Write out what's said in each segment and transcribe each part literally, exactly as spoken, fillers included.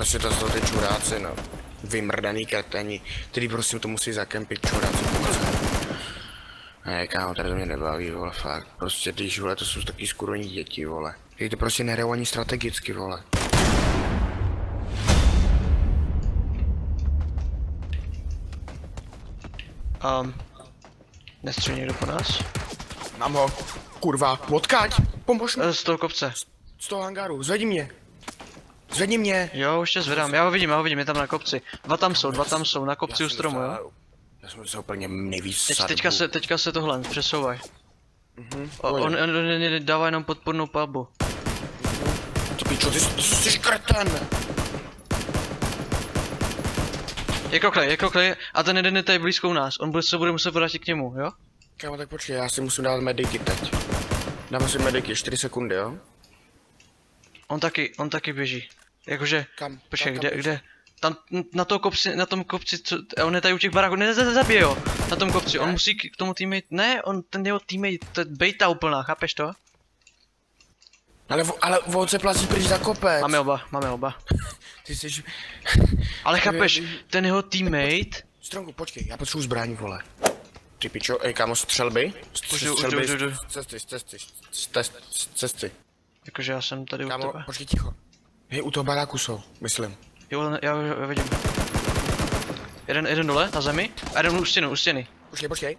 prostě to jsou ty čuráci, no. Vymrdaný kreteni, který prostě to musí zakempit čuráci. Ne, kámo, tady to mě nebaví, vole, fakt. Prostě když, vole, to jsou taky skurvený děti, vole. Ty to prostě nehrajou ani strategicky, vole. Um, nestřelí někdo po nás? Mám ho, kurva, odkaď, pomož mi. Z toho kopce. Z toho hangáru, zvedni mě. Zvedni mě. Jo, už tě zvedám, já ho vidím, já ho vidím, je tam na kopci. Dva tam jsou, dva tam jsou, na kopci u stromu, jo? Já jsem se úplně nejvíc Teď, teďka se, teďka se tohle přesouvaj. Mhm. On, on, on, on dává jenom podpornou palbu. Ty pičo, ty, ty jsi kreten. Je kroklej, je kroklej a ten jeden je tady blízko u nás, on bude, se bude muset vrátit k němu, jo? Kámo, tak počkej, já si musím dát mediky teď. Dáme si mediky, čtyři sekundy, jo? On taky, on taky běží. Jakože, Kam? počkej, Kam, kde, kam kde? Tam, na tom kopci, na tom kopci, co, on je tady u těch baráků, ne, ne, zabije ho, na tom kopci, on musí k tomu teammate, ne, on, ten jeho teammate, to je bejta úplná, chápeš to? Ale, ale on se plazí pryč za kopec. Máme oba, máme oba. Ty jsi... Ale chápeš, ten jeho teammate... Stronku, počkej, já potřebuji zbraň, vole. Ty pičo, ej kámo, střelby? Už jdu, už jdu, z cesty, z cesty, z cesty. Jakože já jsem tady u Kámo, tebe. počkej ticho. Hej, u toho baráku jsou, myslím. Jo, já, já vidím. Jeden, jeden dole, na zemi, a jeden u stěny, u stěny. Počkej, počkej.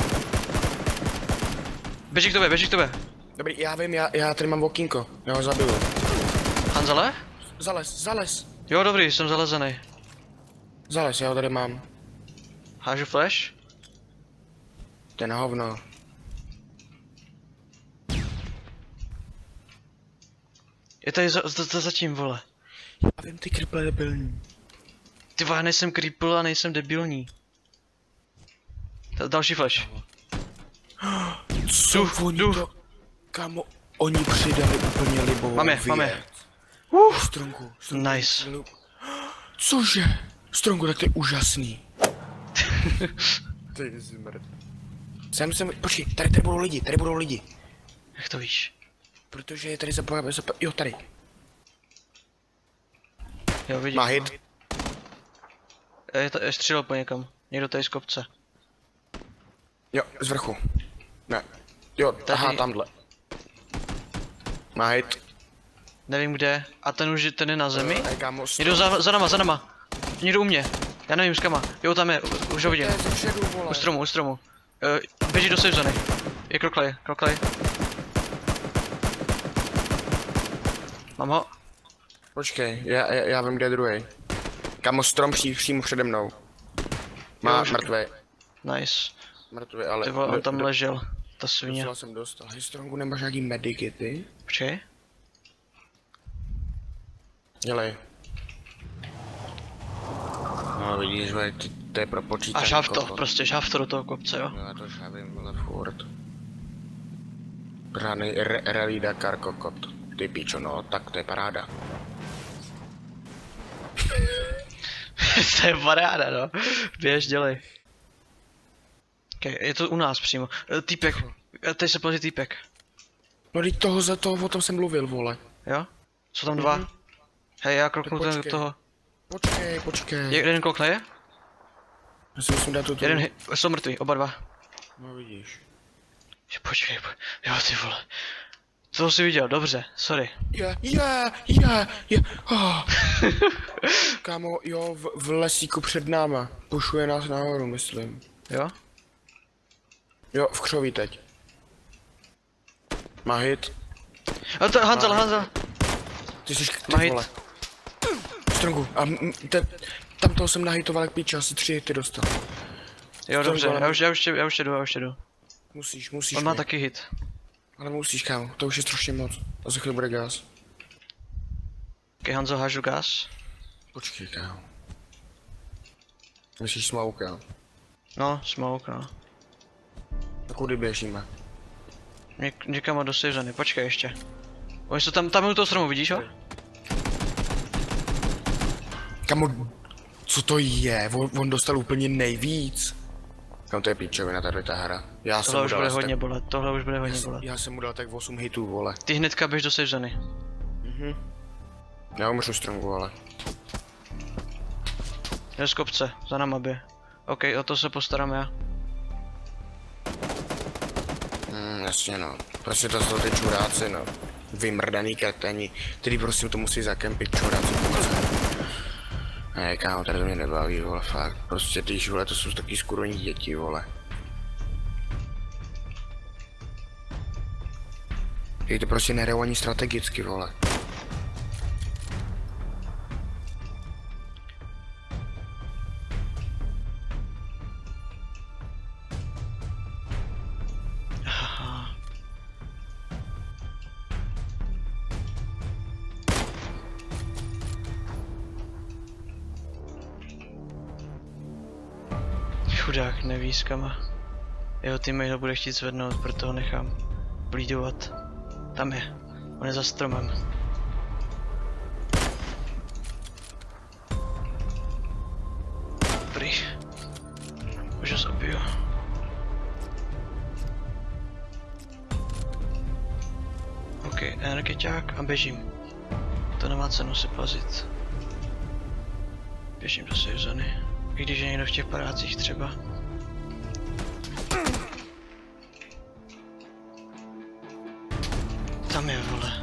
Běží k tobě, běží k tobě. Dobrý, já vím, já, já tady mám okýnko, já ho zabiju. Hanzele? Zales, zales. Jo, dobrý, jsem zalezený. Zales, já ho tady mám. Hážu flash? To je na hovno. Je tady za, za, za, zatím, vole. Já vím, ty kriple debilní. Ty vole, já nejsem creeple a nejsem debilní. Další flash. Co oni to... Kámo, oni přidali úplně libovou Máme, věc. máme. Uh, Stronku, stronku. Nice. Cože? Stronku, tak to je úžasný. Ty jsi mrd. Sem, sem, počkej, tady, tady budou lidi, tady budou lidi. Jak to víš? Protože je tady zapojáme, zapojáme, jo tady. Jo, vidím. Má hit. Je, to, je střílel po někam. Někdo tady z kopce. Jo, z vrchu. Ne. Jo, Tady. aha, tamhle. Má hit. Nevím kde. A ten už je, ten je na zemi? Ej, kámo, Někdo za, za nama, za nama. Někdo u mě. Já nevím s kama. Jo, tam je, u- už ho vidím. To je ze předu, vole. U stromu, u stromu. Uh, běží do safe zóny. Je kroklej, kroklej. Mám ho. Počkej, já, já, já vím, kde je druhý. Kámo, strom při, přímo přede mnou. Má Jo, už- mrtvý. Nice. Mrtvý, ale... Ty vole, on do- tam do- ležel. Ta svině. Docela jsem dostal. Hej, Strongu, nemáš nějaký mediky, ty? Počkej. Dělej. No vidíš, vej, ty, to je pro počítání. A žhav to, kokot. prostě žhav to do toho kopce, jo. No já to žhavím, vole, furt. Pořádnej re rally Dakar kokot. Ty pičo, no, tak to je paráda. To je paráda, no. Běž, dělej. Okay, je to u nás přímo. Eh, Týpek. Eh, Tady se plazí týpek. No teď toho za toho, o tom jsem mluvil, vole. Jo? Jsou tam dva. Mhm. Hej, já kroknu Tak ten do počkej. toho. Počkej, počkej. Je, jeden krok je? Já si musím dát tu tu. Jeden hi- jsou mrtví, oba dva. No vidíš. Je, Počkej, po... jo ty vole. Co jsi viděl, dobře, sorry. Je, je, je, je. Oh. Kámo, jo, v, v lesíku před náma. Pušuje nás nahoru, myslím. Jo? Jo, v křoví teď. Má hit. A to Hanzel, Hanzel. Ty jsi Má ty hit. vole. Strongu. A m- te, tam toho jsem nahitoval jak píče, asi tři hity dostal. Jo, To dobře, bylo- já už, já už, tě, já už tě jdu, já už tě jdu. Musíš, musíš. On má mě. taky hit. Ale musíš, kámo, to už je strašně moc. A za chvíli bude gas. Ok, Hanzel, hážu gas. Počkej, kámo. Myslíš smoke, jo? No, smoke, no. Tak kudy běžíme? Něk, někam do safe zóny, počkej ještě. Oni jsou tam, tam je u toho stromu, vidíš ho? Kamo, co to je? On, on dostal úplně nejvíc. Kam to je píčovina tady ta hra. Já jsem Tohle mu už dal bude asi hodně tak, bolet, tohle už bude já, hodně jsem- bolet. já jsem mu dal tak osm hitů, vole. Ty hnedka běž do safe zóny. Mhm. Já umřu Strongu, ale. Jde z kopce, za náma by. OK, o to se postarám já. Hmm, jasně no. Prostě to jsou ty čuráci no. Vymrdaný kreteni, který prostě to musí zakempit čuráci půlce. Ne, kámo, tady to mě nebaví, vole, fakt. Prostě ty vole, to jsou taky skurvení děti, vole. Jej to prostě nehrajou ani strategicky, vole. Chudák neví s kama. Jeho teammate ho bude chtít zvednout, proto ho nechám blídovat. Tam je. On je za stromem. Dobrý. Už ho zabiju. OK, energeťák a běžím. To nemá cenu se plazit. Běžím do safe zóny. I když je někdo v těch padácích třeba. Tam je, vole.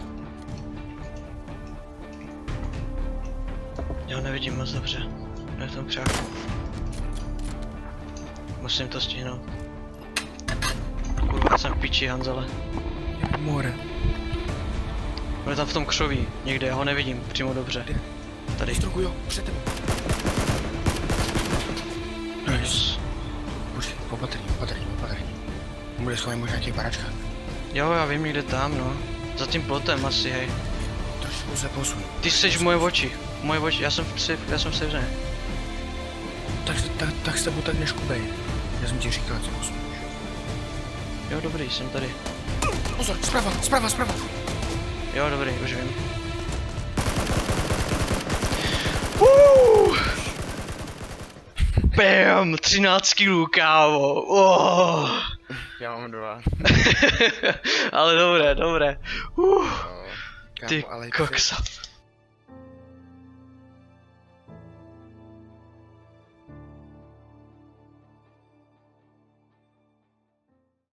Já ho nevidím moc dobře. Je v tom křáku. Musím to stihnout. Kurva, jsem v piči, Hanzele. More. On je tam v tom křoví, někde, já ho nevidím přímo dobře. Tady. Stroku, jo, před tebou. Nice. Počkej, opatrně, opatrně, opatrně. On bude schovaný možná v těch baračkách. Jo, já vím někde tam, no. Za tím plotem asi, hej. Trošku se posun. Ty jsi v moje oči. Moje oči, já jsem v safe, já jsem v safe zóně. Tak, tak, tak s tebou tak neškubej. Já jsem ti říkal, co posuneš. Jo, dobrý, jsem tady. Pozor, zprava, zprava, zprava. Jo, dobrý, už vím. Uh! Bam, třináct kilů, kámo. Oh. Já mám dva. Ale dobré, dobré. Uh. Kámo, Ty ale koksa.